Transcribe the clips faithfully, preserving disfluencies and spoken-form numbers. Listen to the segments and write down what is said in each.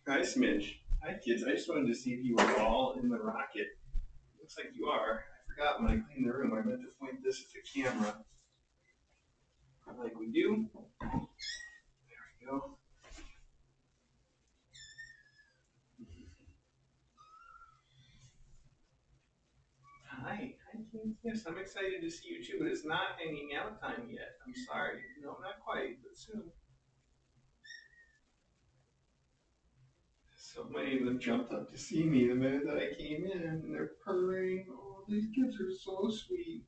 Hi, Smidge. Hi, kids. I just wanted to see if you were all in the rocket. Looks like you are. I forgot when I cleaned the room. I meant to point this at the camera. Like we do. There we go. Hi. Hi, kids. Yes, I'm excited to see you too, but it's not hanging out time yet. I'm sorry. No, not quite, but soon. So many of them jumped up to see me the minute that I came in, and they're purring. Oh, these kids are so sweet.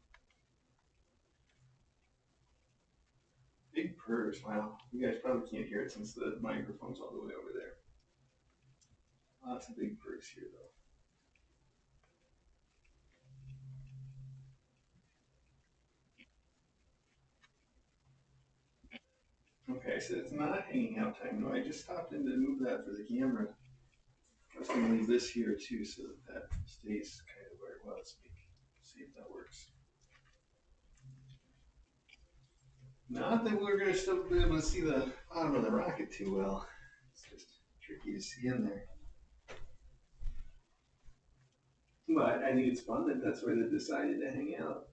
Big purrs. Wow. You guys probably can't hear it since the microphone's all the way over there. Lots of big purrs here, though. Okay, so it's not hanging out time. No, I just stopped in to move that for the camera. I was going to leave this here too so that that stays kind of where it was. See if that works. Not that we're going to still be able to see the bottom of the rocket too well. It's just tricky to see in there. But I think it's fun that that's where they decided to hang out.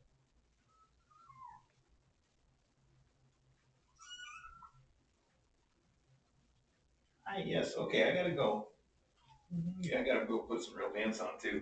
Hi, yes, okay, I gotta go. Yeah, I gotta go put some real pants on too.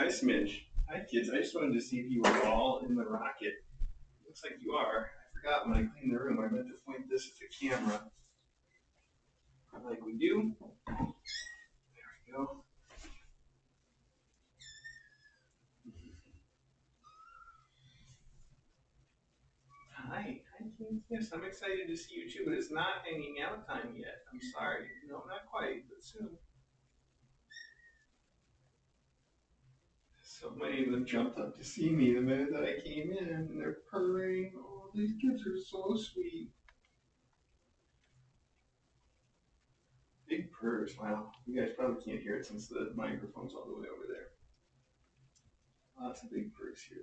Hi, Smidge. Hi, kids. I just wanted to see if you were all in the rocket. Looks like you are. I forgot when I cleaned the room. I meant to point this at the camera. Like we do. There we go. Hi. Hi, kids. Yes, I'm excited to see you too, but it's not hanging out time yet. I'm sorry. No, not quite, but soon. So many of them jumped up to see me the minute that I came in, and they're purring. Oh, these kids are so sweet. Big purrs. Wow. You guys probably can't hear it since the microphone's all the way over there. Lots of big purrs here,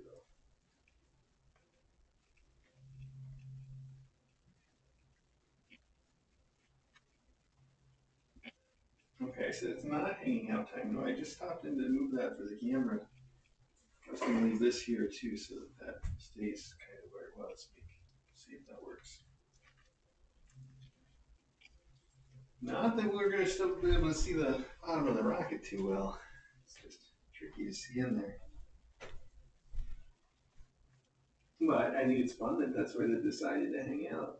though. Okay, so it's not hanging out time. No, I just stopped in to move that for the camera. I was going to leave this here too so that that stays kind of where it was. See if that works. Not that we're going to still be able to see the bottom of the rocket too well. It's just tricky to see in there. But I think it's fun that that's where they decided to hang out.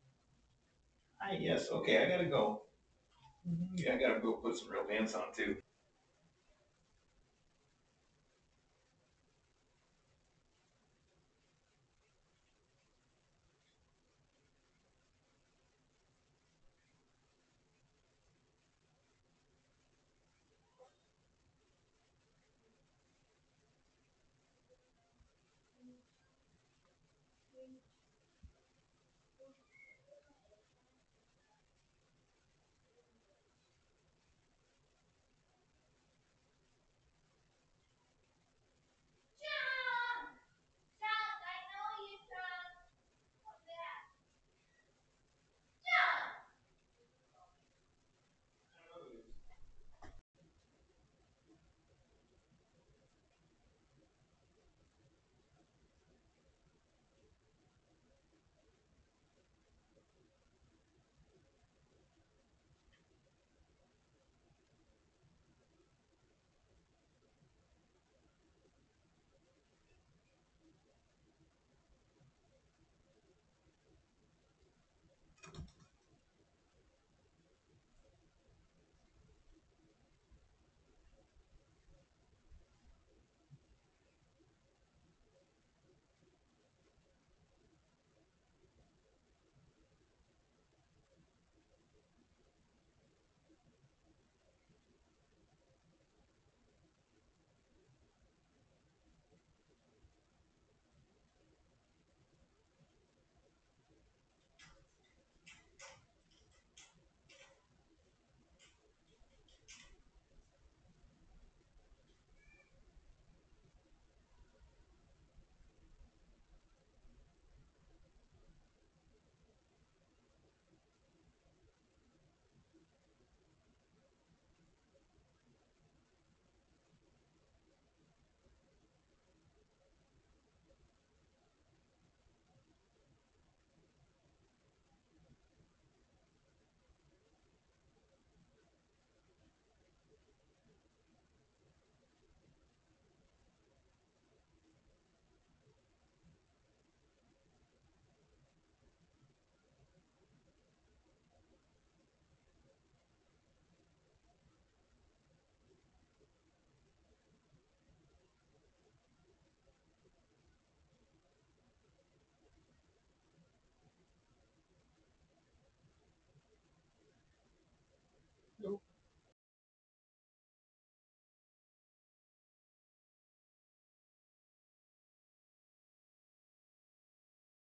Hi, yes, okay, I gotta go. Yeah, I gotta go put some real pants on too.